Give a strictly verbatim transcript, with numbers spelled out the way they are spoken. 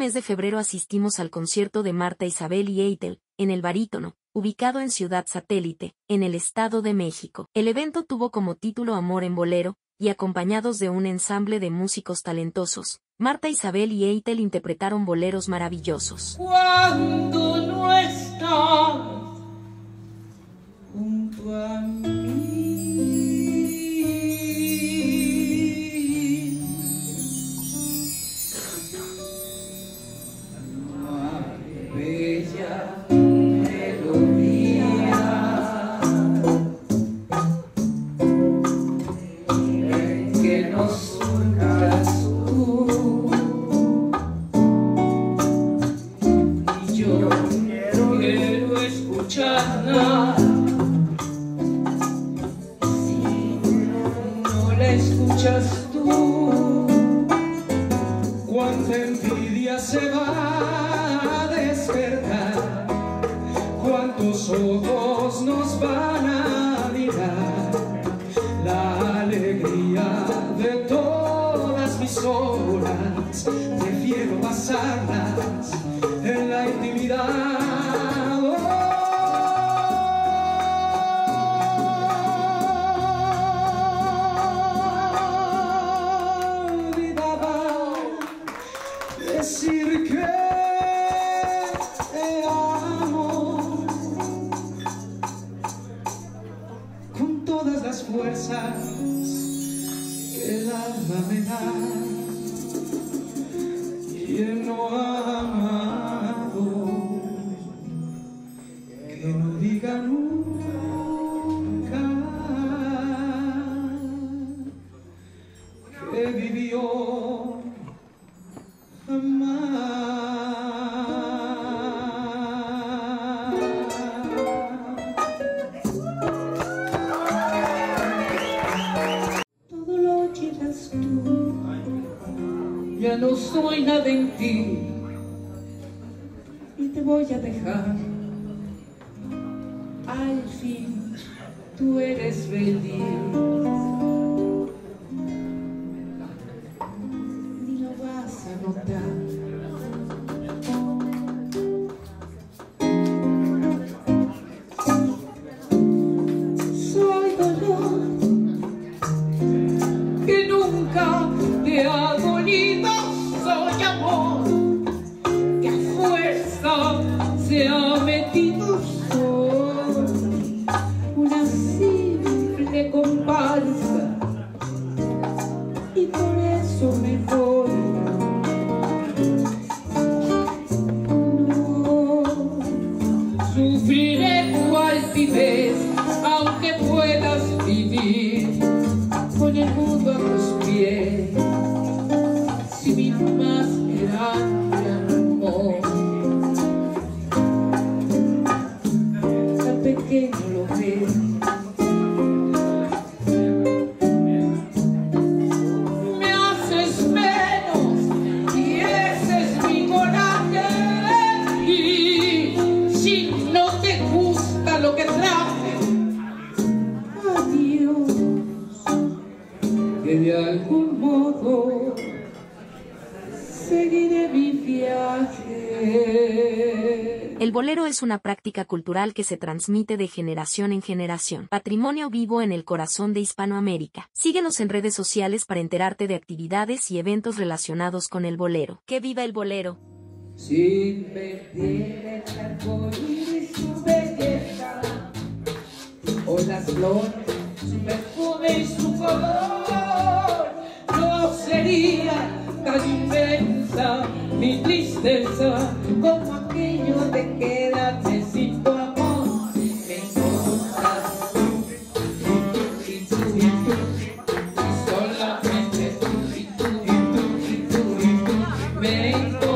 tres de febrero asistimos al concierto de Marta Isabel y Eitel, en el Barítono, ubicado en Ciudad Satélite, en el Estado de México. El evento tuvo como título Amor en Bolero, y acompañados de un ensamble de músicos talentosos, Marta Isabel y Eitel interpretaron boleros maravillosos. Cuando no estás junto a mí, bella melodía en que nos surcas tú y yo quiero escucharla. Si no la escuchas tú, cuánta envidia se va a despertar, cuántos ojos nos van a mirar, la alegría de todas mis horas, prefiero pasarlas en la intimidad. Decir que te amo con todas las fuerzas que el alma me da. Quien no ha amado, que no diga nunca que vivió jamás. Todo lo llevas tú, ya no soy nada en ti y te voy a dejar. Al fin tú eres feliz. Soy dolor que nunca te ha dolido, soy amor que a fuerza se ha metido, soy una simple comparsa y por eso me voy. Sufriré tu altivez, aunque puedas vivir con el mundo a tus pies. Si mi más grande amor tan pequeño lo ves, me haces menos y ese es mi coraje. Y si no te gusta lo que traje, adiós, que de algún modo seguiré mi viaje. El bolero es una práctica cultural que se transmite de generación en generación. Patrimonio vivo en el corazón de Hispanoamérica. Síguenos en redes sociales para enterarte de actividades y eventos relacionados con el bolero. ¡Que viva el bolero! Si perdiera el arcoíris su belleza, o las flores, su perfume y su color, no sería tan inmensa mi tristeza como aquello de quedarme sin tu amor. Me encontras tú, y tú, y tú, y solamente tú, y tú, y tú, y tú, y tú, me encontras.